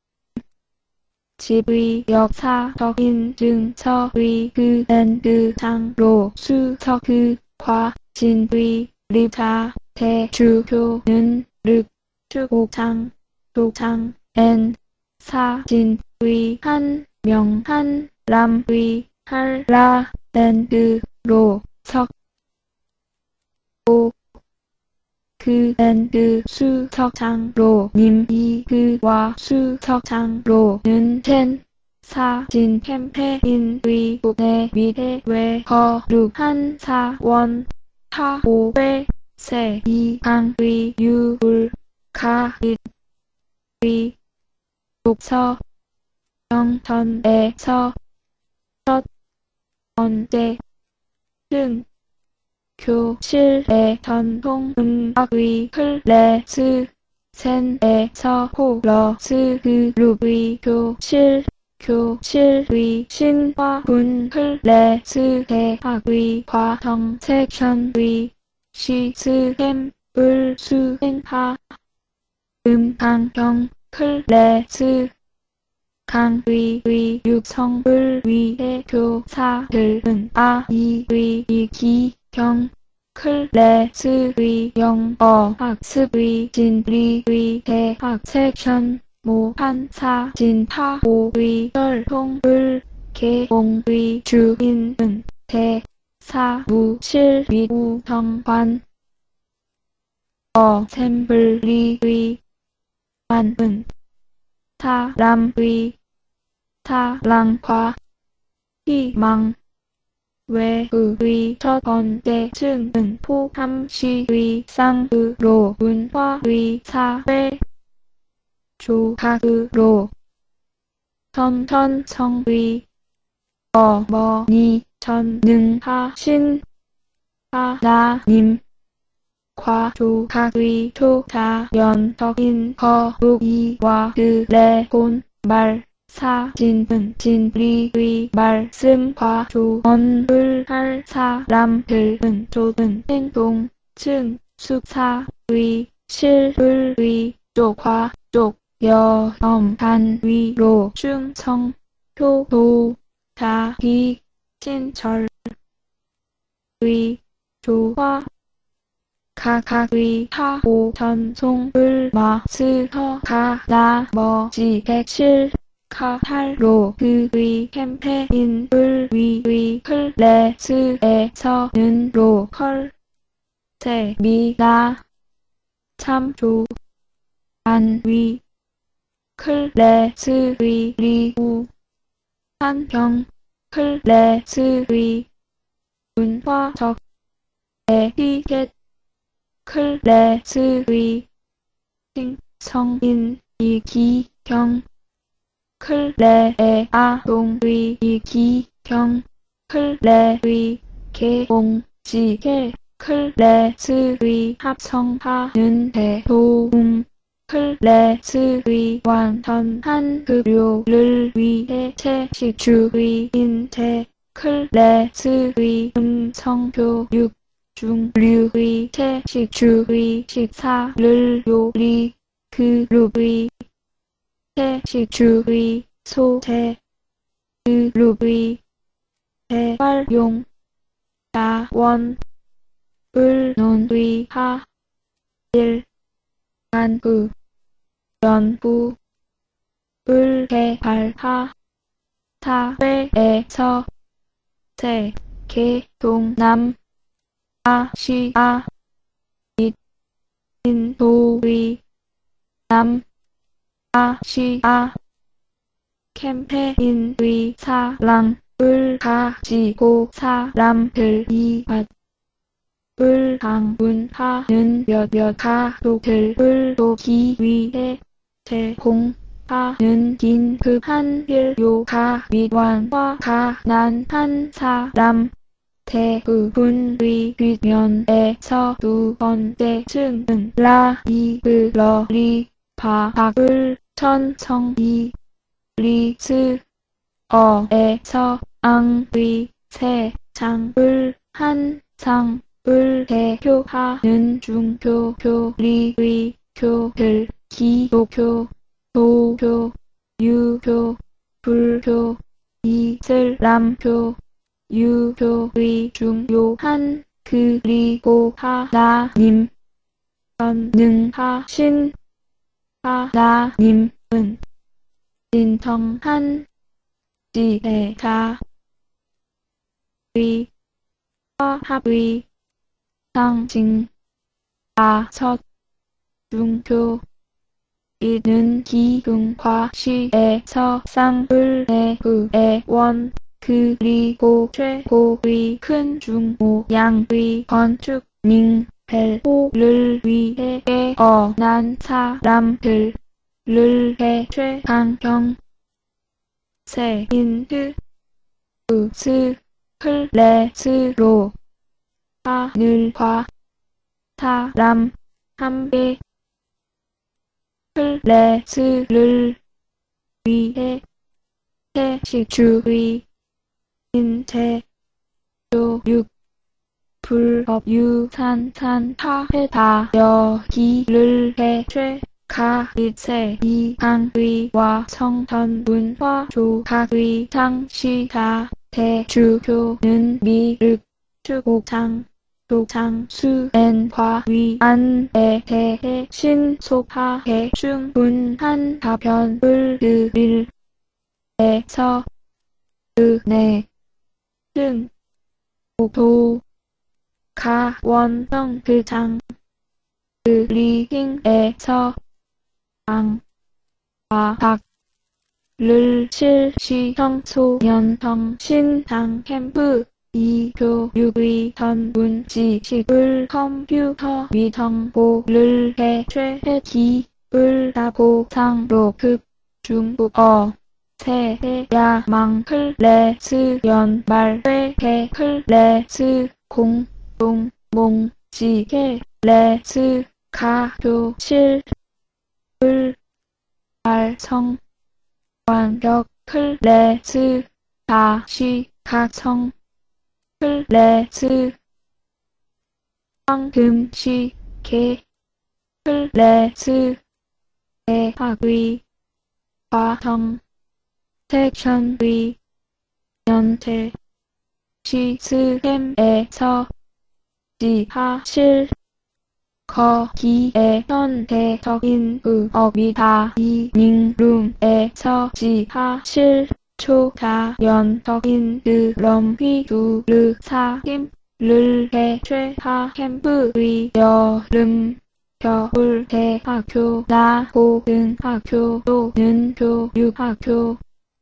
집의 역사적인 증서의 그랜드 장로 수석 그 과신의 리자 대주교는 륵주옥장 조장엔 사진의 한 명한 람의 한라랜드로 석고 그랜드 수석장로님이 그와 수석장로는 젠 사진 캠페인의 국내 미해외 거룩한 사원 하오회 세 이강의 유불 가릿의 독서 영천에서 첫 번째 등 교실의 전통음악의 클래스 센에서 코러스 그룹의 교실 교실의 신화군 클래스 대학의 과정 섹션의 시스템을 수행하 음악경 클래스 강의의 육성을 위해 교사들은 아이의 기경 클래스의 영어 학습의 진리의 대학 섹션 모한 사진 파호의 절통을 개봉의 주인은 대사무실 미우정관 어셈블리의 만은 사람의 사랑과 희망 외의 첫 번째 층은 포함시의 쌍으로 문화의 사회 조각으로 천천성의 어머니 전능하신 하나님 과조각의 초자연적인 거북이와 드래곤 말 사진은 진리의 말씀과 조언을 할 사람들은 좁은 행동 층 숙사의 실의 쪽과 쪽 여엄한 위로 충성 효도 자기 진철의 조화 각각의 하호 전송을 마스터가 나머지 백실 카탈로 그의 캠페인을 위의 클래스에서는 로컬 세미나 참조 안위 클래스의 리우 환경 클래스의 문화적 에티켓 클래스의 칭성인 이기경 클래의 아동의 이기경 클래의 개봉지게 클래스의 합성하는 대도움 클래스의 완전한 급료를 위해 채식주의인 제 클래스의 음성교육 중류의 채식주의 식사를 요리 그룹의 채식주의 소재 그룹의 재활용 자원 을논의 하일 간구 연구 을 개발하 사회에서 세계 동남 아시아 및 인도의 남아시아 캠페인의 사랑을 가지고 사람들이 을 방문하는 몇몇 가족들을 돕기 위해 제공하는 긴급한 필요가 위완과 가난한 사람 대부분의 뒷면에서 두 번째 층은 라이브러리 파악을 천성이 리스어에서 앙의 세 장을 한 장을 대표하는 중교교리의 교들 기독교, 도교, 유교, 불교, 이슬람교, 유교의 중요한 그리고 하나님, 전능하신 하나님은 진정한 지혜자, 의 화합의 상징, 다섯 중교 이는 기흥과 시에서 쌍을 내구의 원 그리고 최고의 큰 중모양의 건축 닝펠호를 위해 깨어난 사람들을 해최강경 세인트 우스클레스로 하늘과 사람 함께 클래스를 위해 태식주의 인체 교육 불법유산산 사회다 여기를 해최 가이세 이항의와 성전문화 조각의 장시가 대주교는 미륵 주곡장 도장 수엔과 위안에 대해 신속하게 충분한 답변을 드릴 에서 은혜 등 복도 가원성 그장 그리킹에서 방과학을 실시 청소년 정신장 캠프 이 교육의 전문 지식을 컴퓨터 및 정보를 해최해 기을 보상로 급 중국어 세야망 클래스 연말회 클래스 공동 몽지회 클래스 가교실 을 발성 완벽 클래스 다시 각성 클래스 황금시계 클래스 대학의 과정 섹션의 연체 시스템에서 지하실 거기에 현대적인 부업이 다이닝룸에서 지하실 초자연적인 드럼 휘두르 사김을 해최하 캠프의 여름 겨울 대학교나 고등학교 또는 교육학교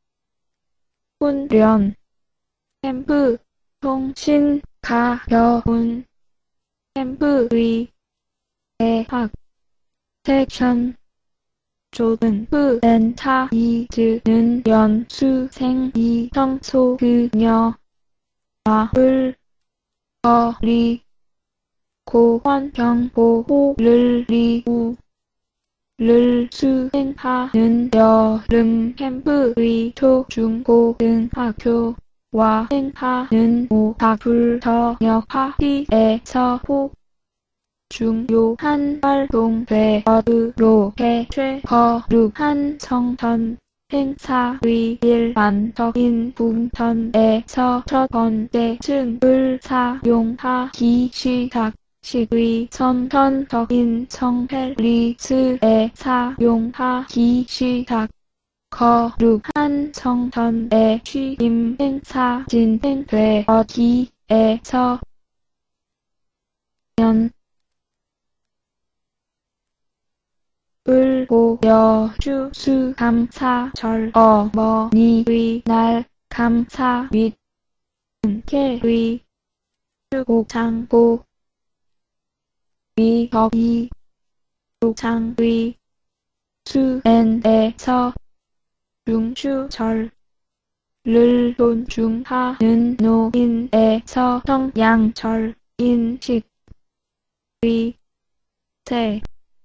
훈련 캠프 통신 가벼운 캠프의 대학 섹션 좁은 프랜차이즈는 연수생이 청소 그녀 마을 거리 고환경보호를 리우를 수행하는 여름 캠프의 초중고등학교와 행하는 오학불 저녁 파티에서 호 중요한 활동 되어으로 해최 거룩한 성전 행사의 일반적인 분전에서 첫 번째 층을 사용하기 시작 시의 선천적인 성펠리스에 사용하기 시작 거룩한 성전의 취임 행사 진행되어기에서 연 을 보여주 수감사절 어머니의 날 감사 및 은혜의 주곡창고 위덕이 주창의 수엔에서 중추절 를 존중하는 노인에서 성양철 인식 의 세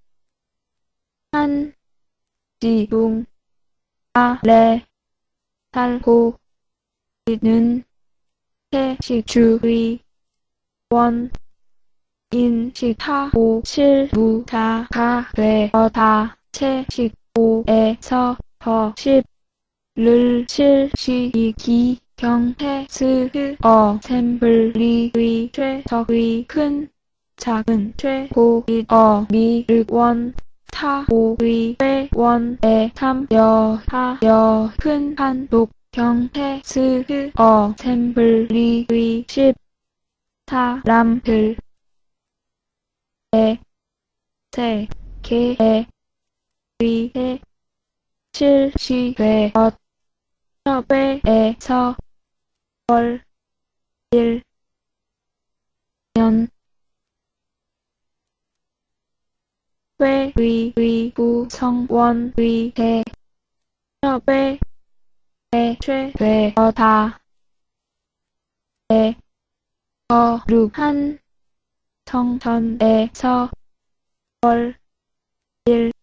한 지붕 아래 살고 있는 채식주의 원 인식하고 실무자가 되어다 채식오에서 더십를 실시기 경테스 어셈블리의 최적의 큰 작은 최고의 어미륵원 타오의 회원에 참여하여 큰 한독 경테스 어셈블리의 십 사람들 에 세계에 의해 실시되었 협회에서 월 일 년 회의 구성원의회 협회에 제되었다. 에 거룩한 성전에서 월 일